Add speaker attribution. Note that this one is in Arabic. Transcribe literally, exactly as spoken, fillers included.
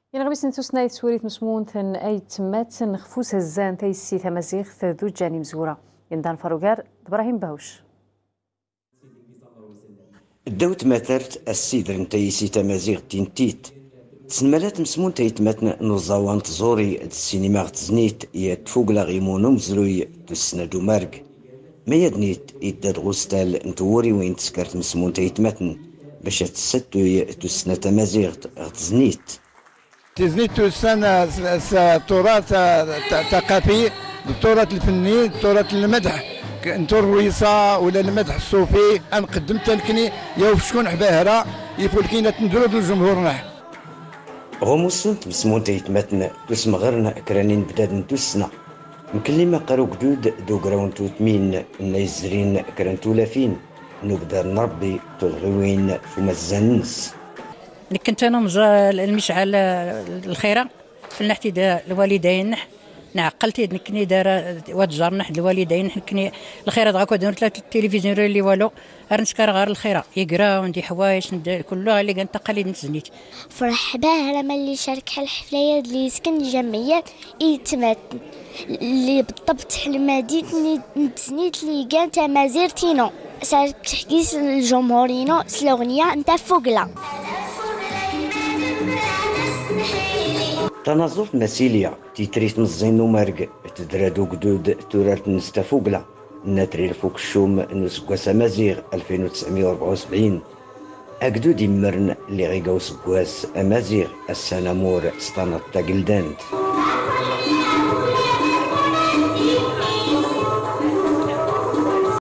Speaker 1: ينغمي سنتوسنا يتسوريت مسمون ثن أي تمات نخفوس الزان تيسي تمازيغ ذو جاني مزورة يندان فاروغار إبراهيم باوش
Speaker 2: الدوت ماترت السيدر نتيسي تمازيغ تينتيت تسنمالات مسمون تيتماتن نوزاوان تزوري السينما غتزنيت يتفوق لاغيمونو مزروي دوسنا دو مارق ما يدنيت يداد غوستال نتوري وين تسكرت مسمون تيتماتن باش تستو دوسنا تمازيغ غتزنيت
Speaker 3: تزنيت توسان التراث الثقافي، التراث الفني، التراث المدح نتور رويصة ولا المدح الصوفي نقدم تلكني يا شكون عباهرة يفولكينا تندرو الجمهور.
Speaker 2: غوموسنت مسمون تيتماتن تسمى غيرنا كرانين بداد نتوسنا مكلمة قارو قدود دو قراون توتمين نايزرين كران تولافين نقدر نربي تلغيوين فما الزنس.
Speaker 4: كنت انا مجا المشعل الخيره في النحتي الوالدين نعقلتي نكني دار واتجار نحد الوالدين نكني الخيره دغا كودون ثلاث التلفزيون اللي والو رنسكر غير الخيره يقرا وندي حوايج كلها اللي كانت تقاليد نتزنيت
Speaker 5: فرح باهره ملي شارك الحفليات اللي سكن الجمعيات يتمات اللي بالضبط المدينه نتزنيت اللي كانت تمازير تينو سارك تحكيس الجمهورينو سلوغنيه نتا فوقلا
Speaker 2: تنظف مسيليا تيتريت نزينو مارق تدرادو قدود تورات نستفوقلا ناتري الفوق الشوم نسقواس مازيغ ألفين وتسعمية وأربعة وسبعين أقدود يمرن اللي غيقاو سقواس أمازيغ السنامور سطانة تاقلدانت.